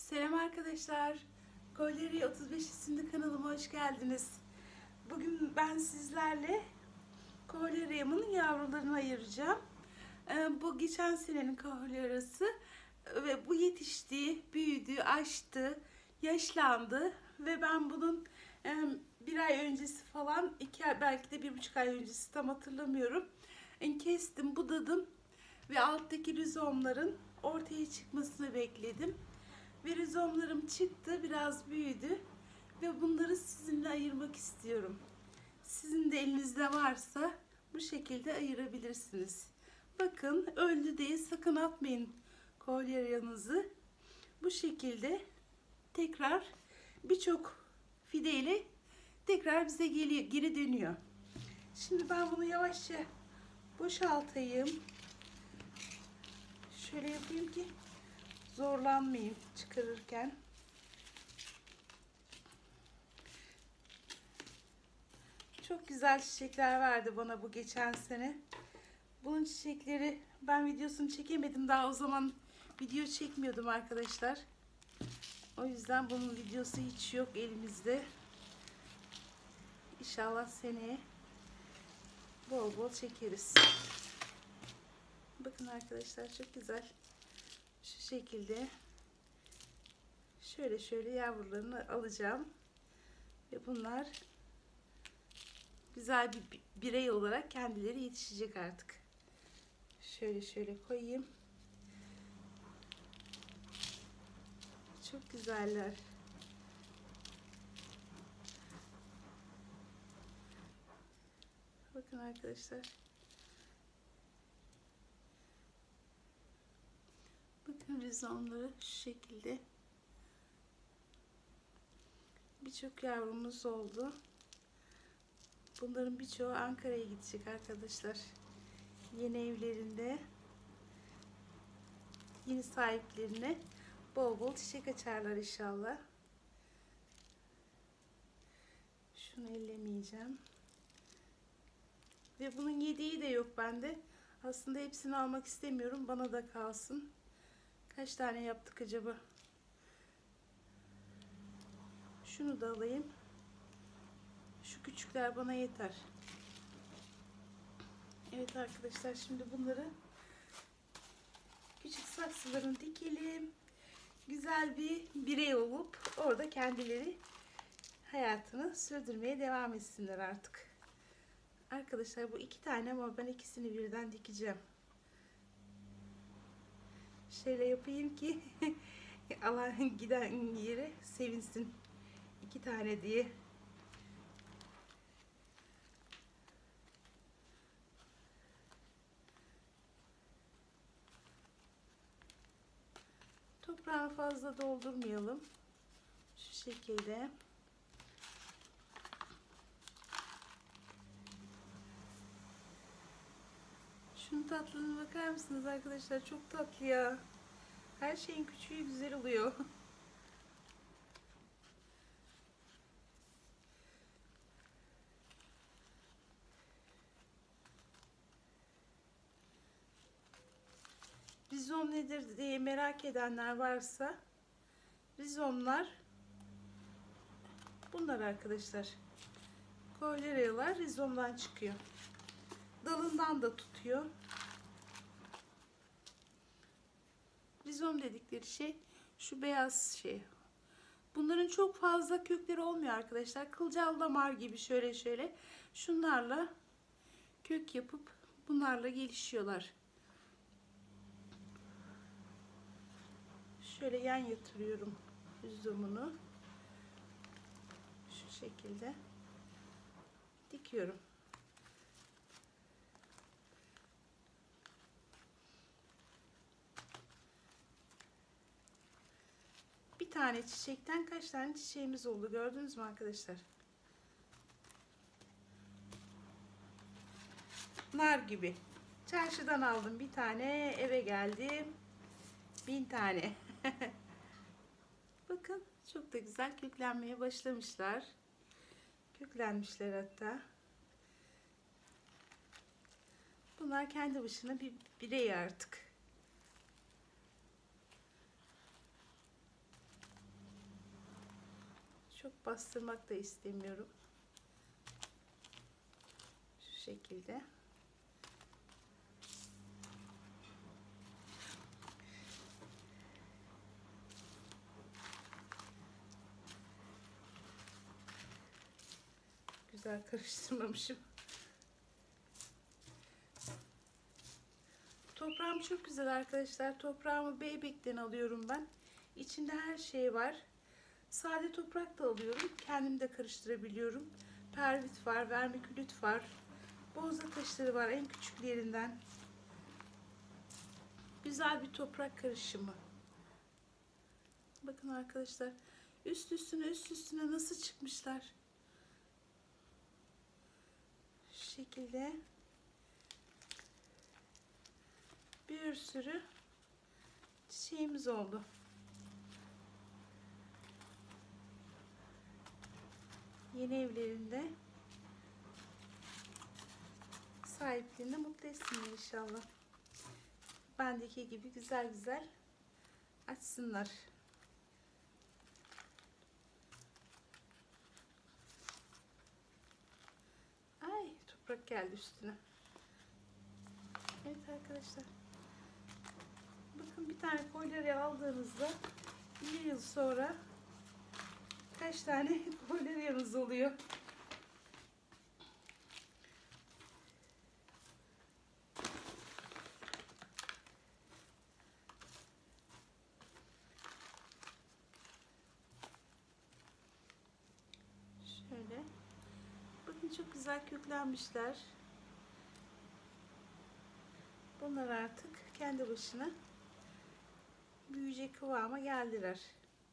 Selam arkadaşlar. Kolleri 35 isimli kanalıma hoş geldiniz. Bugün ben sizlerle kolyerimin yavrularını ayıracağım. Bu geçen senenin kolyerası ve bu yetişti, büyüdü, açtı, yaşlandı ve ben bunun bir ay öncesi falan, belki de 1,5 ay öncesi tam hatırlamıyorum. Kestim, budadım ve alttaki rizomların ortaya çıkmasını bekledim. Ve rizomlarım çıktı, biraz büyüdü ve bunları sizinle ayırmak istiyorum. Sizin de elinizde varsa bu şekilde ayırabilirsiniz. Bakın, öldü diye sakın atmayın kolyeranızı. Bu şekilde tekrar birçok fideyle tekrar bize geri dönüyor. Şimdi ben bunu yavaşça boşaltayım. Şöyle yapayım ki zorlanmayayım çıkarırken. Çok güzel çiçekler verdi bana bu geçen sene. Bunun çiçekleri, ben videosunu çekemedim. Daha o zaman video çekmiyordum arkadaşlar. O yüzden bunun videosu hiç yok elimizde. İnşallah seneye bol bol çekeriz. Bakın arkadaşlar, çok güzel. Şu şekilde şöyle yavrularını alacağım ve bunlar güzel bir birey olarak kendileri yetişecek artık. Şöyle koyayım. Çok güzeller. Bakın arkadaşlar. Bakın rizomları şu şekilde. Birçok yavrumuz oldu. Bunların birçoğu Ankara'ya gidecek arkadaşlar. Yeni evlerinde yeni sahiplerine bol bol çiçek açarlar inşallah. Şunu ellemeyeceğim. Ve bunun yediği de yok bende. Aslında hepsini almak istemiyorum. Bana da kalsın. Kaç tane yaptık acaba? Şunu da alayım. Şu küçükler bana yeter. Evet arkadaşlar, şimdi bunları küçük saksıların dikelim. Güzel bir birey olup orada kendileri hayatını sürdürmeye devam etsinler artık. Arkadaşlar, bu 2 tane ama ben ikisini birden dikeceğim. Şöyle yapayım ki alan giden yere sevinsin. 2 tane diye. Toprağı fazla doldurmayalım. Şu şekilde. Şunun tatlılığına bakar mısınız arkadaşlar? Çok tatlı ya. Her şeyin küçüğü güzel oluyor. Rizom nedir diye merak edenler varsa, rizomlar bunlar arkadaşlar. Kolyeralar rizomdan çıkıyor. Dalından da tutuyor. Rizom dedikleri şey şu beyaz şey. Bunların çok fazla kökleri olmuyor arkadaşlar. Kılcal damar gibi şöyle şunlarla kök yapıp bunlarla gelişiyorlar. Şöyle yan yatırıyorum rizomunu. Şu şekilde dikiyorum. Bir tane çiçekten kaç tane çiçeğimiz oldu, gördünüz mü arkadaşlar? Nar gibi. Çarşıdan aldım bir tane, eve geldim 1000 tane. Bakın, çok da güzel köklenmeye başlamışlar. Köklenmişler hatta. Bunlar kendi başına bir birey artık. Çok bastırmak da istemiyorum. Şu şekilde. Güzel karıştırmamışım. Toprağım çok güzel arkadaşlar. Toprağımı Beybek'ten alıyorum ben. İçinde her şey var. Sade toprak da alıyorum. Kendim de karıştırabiliyorum. Pervit var, vermikülit var. Boza taşları var en küçüklerinden. Güzel bir toprak karışımı. Bakın arkadaşlar. Üst üstüne nasıl çıkmışlar. Şu şekilde. Bir sürü çiçeğimiz oldu. Yeni evlerinde sahiplerini mutlu etsinler inşallah. Bendeki gibi güzel güzel açsınlar. Ay, toprak geldi üstüne. Evet arkadaşlar. Bakın, bir tane kolye aldığınızda 1 yıl sonra kaç tane kolyeniz oluyor. Şöyle. Bakın, çok güzel köklenmişler. Bunlar artık kendi başına büyüyecek kıvama geldiler.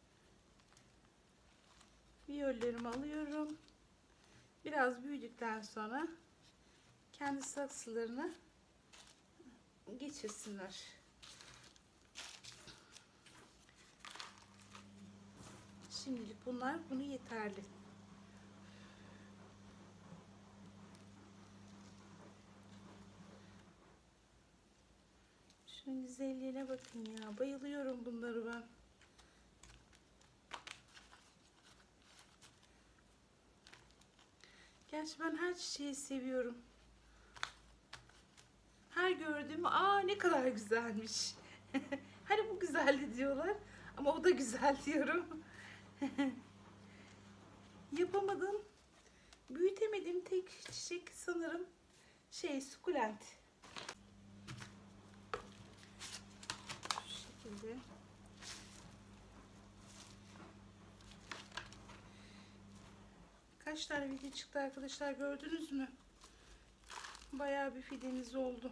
Viyollerimi alıyorum. Biraz büyüdükten sonra kendi saksılarına geçirsinler. Şimdilik bunu yeterli. Şunun güzelliğine bakın ya. Bayılıyorum bunları ben. Gerçi ben her çiçeği seviyorum. Her gördüğümü ne kadar güzelmiş. Hani bu güzeldi diyorlar. Ama o da güzel diyorum. Yapamadığım, büyütemediğim tek çiçek sanırım sukulent. Şu şekilde. Kaç tane video çıktı arkadaşlar, gördünüz mü? Bayağı bir fideniz oldu.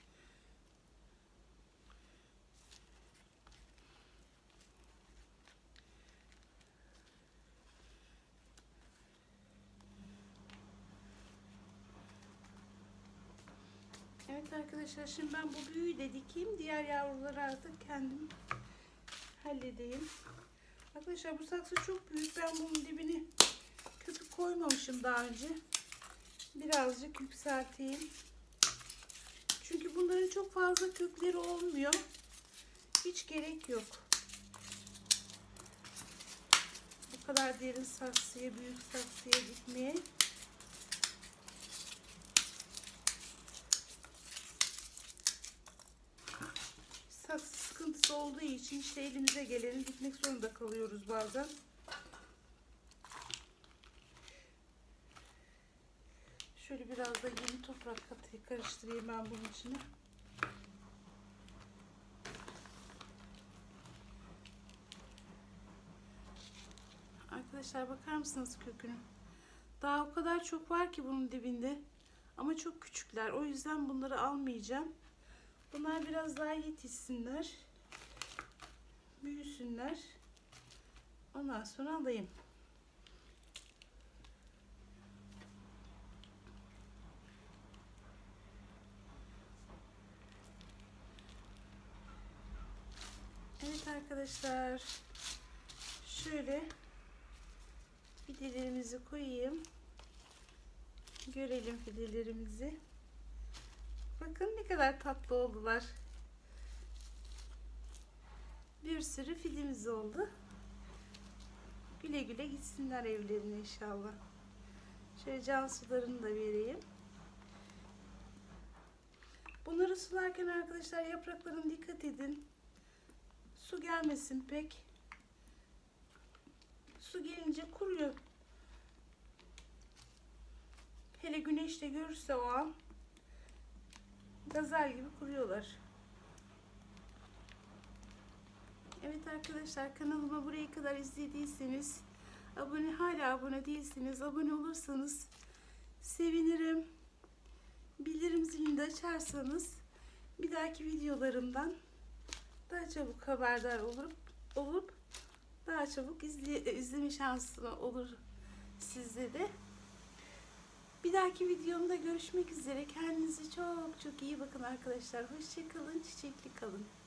Evet arkadaşlar, şimdi ben bu büyüğü de dikeyim. Diğer yavruları artık kendim halledeyim. Arkadaşlar, bu saksı çok büyük. Ben bunun dibini köpük koymamışım daha önce. Birazcık yükselteyim. Çünkü bunların çok fazla kökleri olmuyor. Hiç gerek yok. Bu kadar derin saksıya, büyük saksıya dikmeye. Saksı sıkıntısı olduğu için işte elimize geleni dikmek zorunda kalıyoruz bazen. Şöyle biraz da yeni toprak karıştırayım ben bunun içine. Arkadaşlar, bakar mısınız kökünü? Daha o kadar çok var ki bunun dibinde. Ama çok küçükler. O yüzden bunları almayacağım. Bunlar biraz daha yetişsinler. Büyüsünler. Ondan sonra alayım. Evet arkadaşlar. Şöyle fidelerimizi koyayım. Görelim fidelerimizi. Bakın ne kadar tatlı oldular. Bir sürü fidemiz oldu. Güle güle gitsinler evlerine inşallah. Şöyle can sularını da vereyim. Bunları sularken arkadaşlar yapraklarına dikkat edin. Su gelmesin pek. Su gelince kuruyor. Hele güneşte görürse o an gazel gibi kuruyorlar. Evet arkadaşlar, kanalıma buraya kadar izlediyseniz, hala abone değilseniz abone olursanız sevinirim. Bildirim zilini de açarsanız bir dahaki videolarımdan daha çabuk haberdar olup daha çabuk izleme şansı olur sizde de. Bir dahaki videomda görüşmek üzere. Kendinize çok çok iyi bakın arkadaşlar. Hoşça kalın, çiçekli kalın.